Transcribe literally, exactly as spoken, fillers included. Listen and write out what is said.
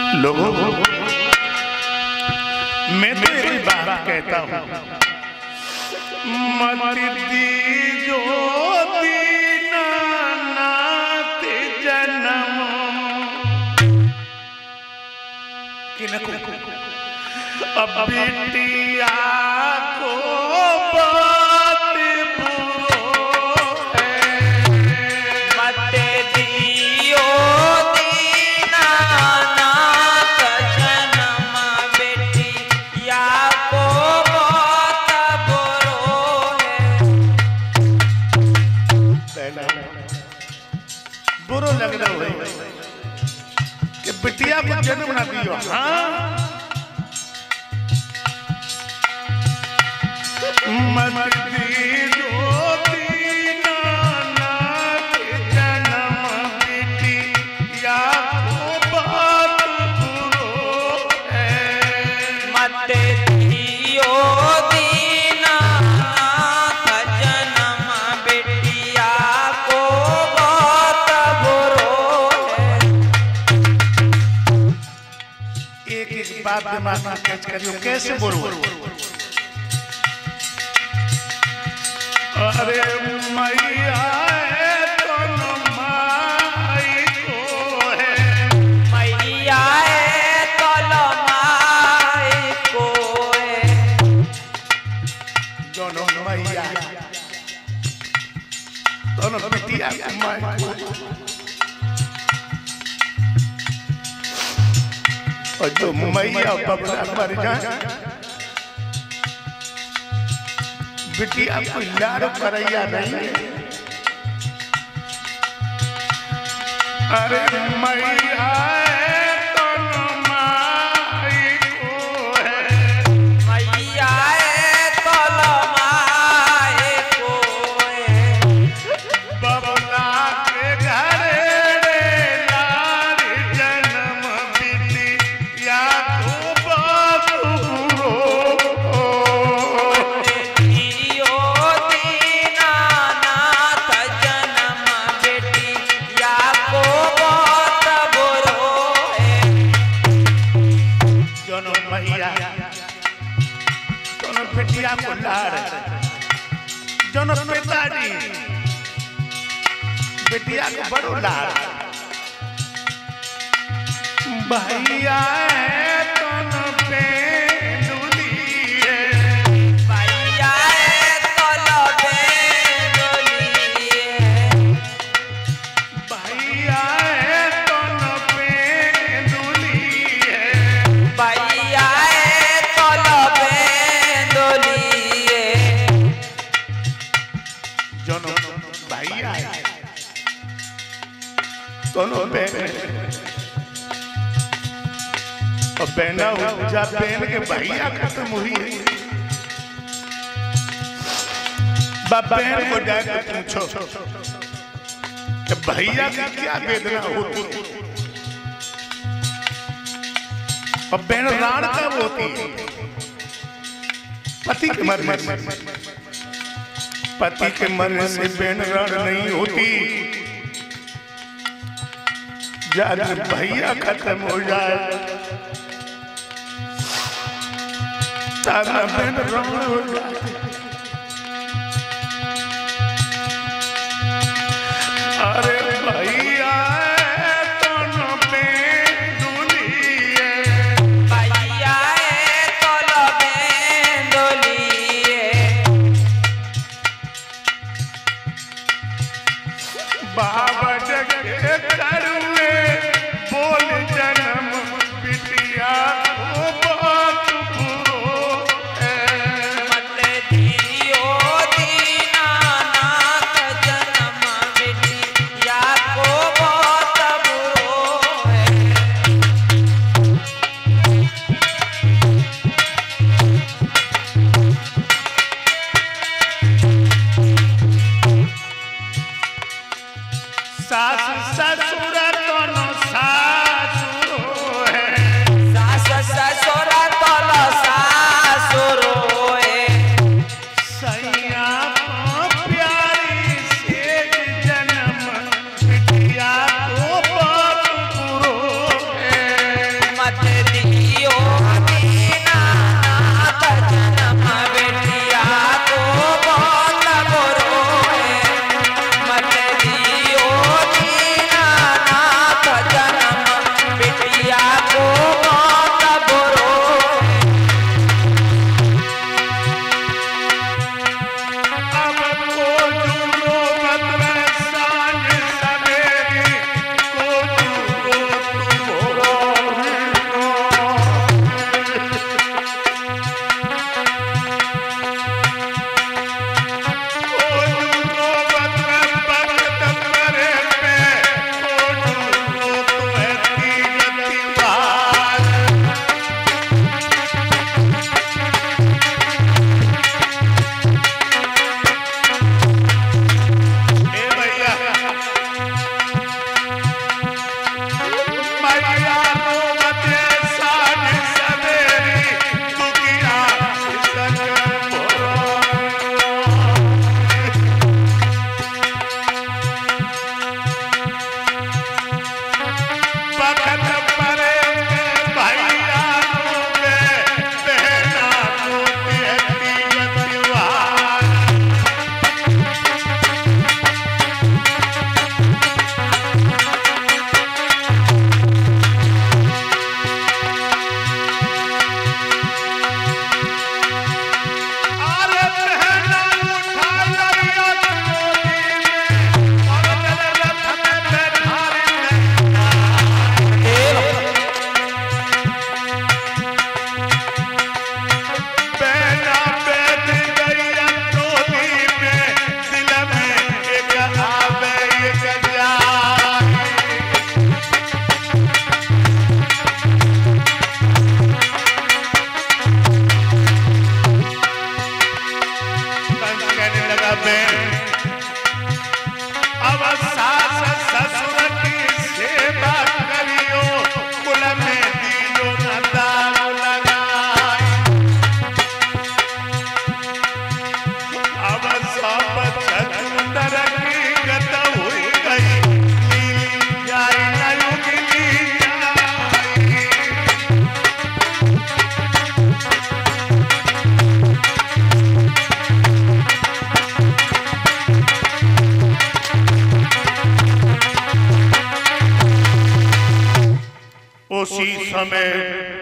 लोगों मैं तो एक बात कहता हूं, मत दीजो दीनानाथ जन्म किनको अब बिटिया को बात बुरो है, मत दियो दीनानाथ जन्म बेटिया को बहुत बुरो है। बुरो लग रहा है कि बिटिया को जन्म ना दियो। हाँ मत दीजो दीनानाथ जन्म बिटिया को बहुत बुरो है, मत दियो दीनानाथ जन्म बेटिया को बहुत बुरो है। एक एक बात दिमाग में कैच करियो, कैसे बुरो? अरे मैया है तन माई को है, मैया है तल माई को है, दोनों मैया दोनों बिटिया को माई को, और जो मैया बबला मर जाए बिटिया को लाड़ करैया नहीं। अरे मैया है तन माई को है, मैया है तल माई को है, बबला के घरे लाड़ जन्म बिटिया को बहुत बुरो। दियो दीनानाथ जन्म बेटिया को बहुत बुरो है। दोनों मैया दोनों बिटिया को लाड़, दोनों पिताजी बिटिया को बड़ो लाड़। भैया है तन पे डुली है, भैया है तल बेंगली है, भैया है तन पे डुली है, भैया है तल बेंगली है। दोनों भैया है दोनों बहन और बहना जा बहन के भैया खत्म हुई है। बाप बहन को जाकर पूछो कि भैया की क्या वेदना होती है, और बहन राण कब होती है? पति के मरने से। पति के मरने से बहन राण नहीं होती, जब भैया खत्म हो जाए तब बहन राण हो जाए। अरे भैया है तन पे डुली है, भैया है तल बेंगली है, बाबा जग के करुए बोल जन्म बिटिया को बहुत बुरो है, मत दियो दीनानाथ जन्म बेटिया को बहुत बुरो है। सास ससुर दोनों सासुर है, सास ससुर तल सासुर है, सैया को प्यारी से जन्म बिटिया को बहुत बुरो है, कोसी समेत